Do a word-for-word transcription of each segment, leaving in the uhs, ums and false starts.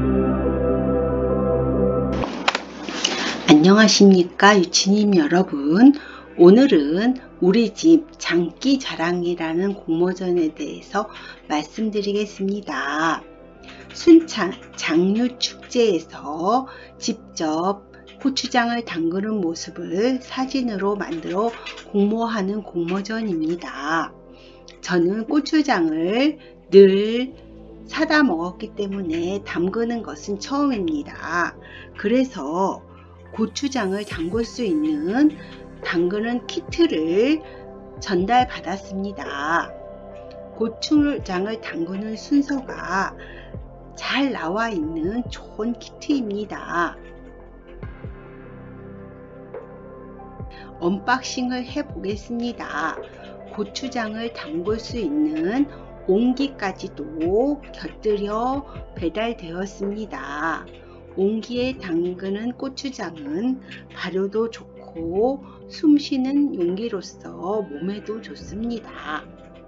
안녕하십니까 유치님 여러분. 오늘은 우리 집 장기 자랑이라는 공모전에 대해서 말씀드리겠습니다. 순창 장류축제에서 직접 고추장을 담그는 모습을 사진으로 만들어 공모하는 공모전입니다. 저는 고추장을 늘 사다 먹었기 때문에 담그는 것은 처음입니다. 그래서 고추장을 담글 수 있는 담그는 키트를 전달 받았습니다. 고추장을 담그는 순서가 잘 나와 있는 좋은 키트입니다. 언박싱을 해 보겠습니다. 고추장을 담글 수 있는 옹기까지도 곁들여 배달되었습니다. 옹기에 담그는 고추장은 발효도 좋고 숨쉬는 용기로서 몸에도 좋습니다.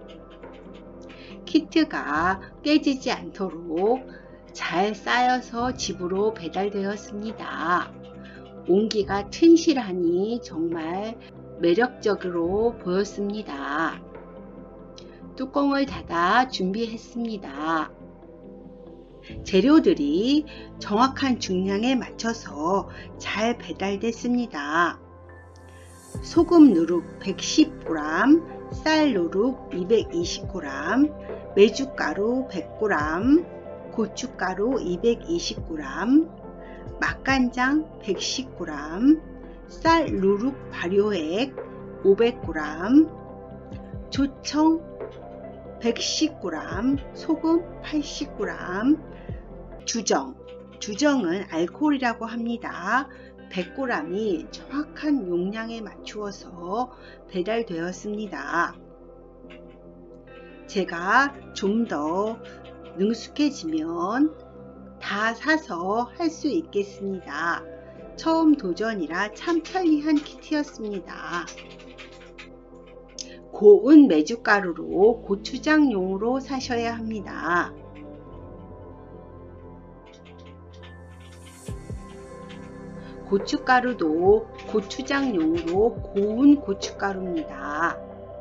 키트가 깨지지 않도록 잘 쌓여서 집으로 배달되었습니다. 옹기가 튼실하니 정말 매력적으로 보였습니다. 뚜껑을 닫아 준비했습니다. 재료들이 정확한 중량에 맞춰서 잘 배달됐습니다. 소금 누룩 백십 그램, 쌀 누룩 이백이십 그램, 메주가루 백 그램, 고춧가루 이백이십 그램, 맛간장 백십 그램, 쌀 누룩 발효액 오백 그램, 조청 백십 그램, 소금 팔십 그램, 주정, 주정은 알코올이라고 합니다. 백 그램이 정확한 용량에 맞추어서 배달되었습니다. 제가 좀 더 능숙해지면 다 사서 할 수 있겠습니다. 처음 도전이라 참 편리한 키트였습니다. 고운 메주가루로 고추장용으로 사셔야 합니다. 고춧가루도 고추장용으로 고운 고춧가루입니다.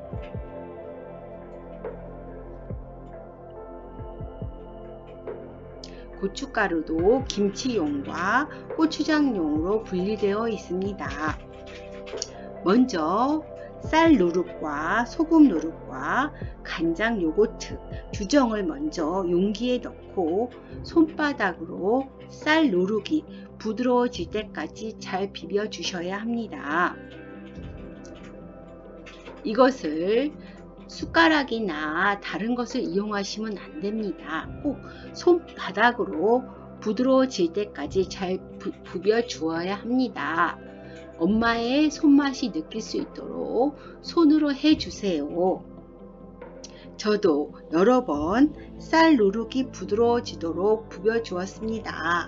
고춧가루도 김치용과 고추장용으로 분리되어 있습니다. 먼저 쌀 누룩과 소금 누룩과 간장 요거트, 주정을 먼저 용기에 넣고 손바닥으로 쌀 누룩이 부드러워질 때까지 잘 비벼 주셔야 합니다. 이것을 숟가락이나 다른 것을 이용하시면 안 됩니다. 꼭 손바닥으로 부드러워질 때까지 잘 부, 부벼 주어야 합니다. 엄마의 손맛이 느낄 수 있도록 손으로 해주세요. 저도 여러 번 쌀 누룩이 부드러워지도록 부벼 주었습니다.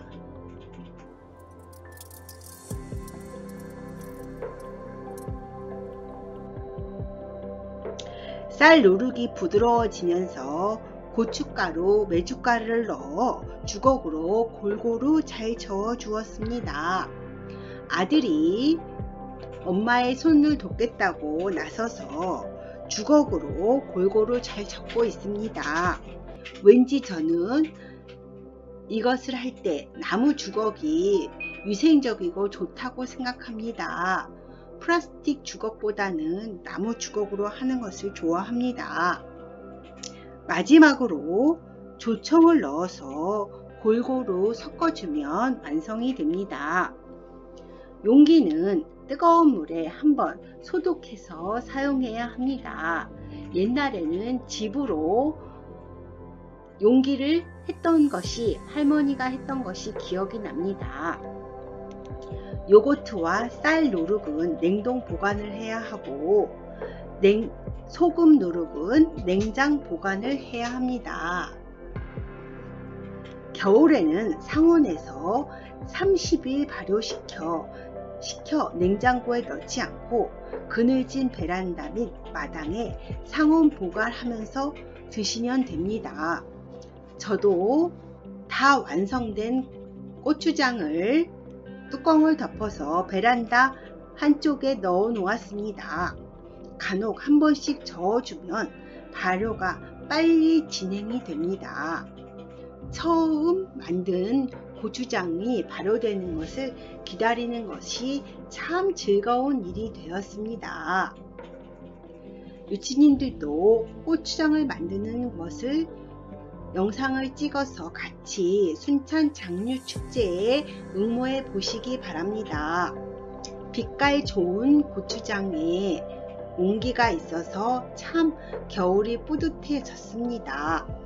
쌀 누룩이 부드러워지면서 고춧가루, 메주가루를 넣어 주걱으로 골고루 잘 저어 주었습니다. 아들이 엄마의 손을 돕겠다고 나서서 주걱으로 골고루 잘 적고 있습니다. 왠지 저는 이것을 할 때 나무 주걱이 위생적이고 좋다고 생각합니다. 플라스틱 주걱보다는 나무 주걱으로 하는 것을 좋아합니다. 마지막으로 조청을 넣어서 골고루 섞어주면 완성이 됩니다. 용기는 뜨거운 물에 한번 소독해서 사용해야 합니다. 옛날에는 집으로 용기를 했던 것이 할머니가 했던 것이 기억이 납니다. 요거트와 쌀 누룩은 냉동 보관을 해야 하고 냉, 소금 누룩은 냉장 보관을 해야 합니다. 겨울에는 상온에서 삼십 일 발효시켜 식혀 냉장고에 넣지 않고 그늘진 베란다 및 마당에 상온 보관하면서 드시면 됩니다. 저도 다 완성된 고추장을 뚜껑을 덮어서 베란다 한쪽에 넣어 놓았습니다. 간혹 한 번씩 저어주면 발효가 빨리 진행이 됩니다. 처음 만든 고추장이 발효되는 것을 기다리는 것이 참 즐거운 일이 되었습니다. 유치님들도 고추장을 만드는 것을 영상을 찍어서 같이 순천 장류축제에 응모해 보시기 바랍니다. 빛깔 좋은 고추장에 온기가 있어서 참 겨울이 뿌듯해졌습니다.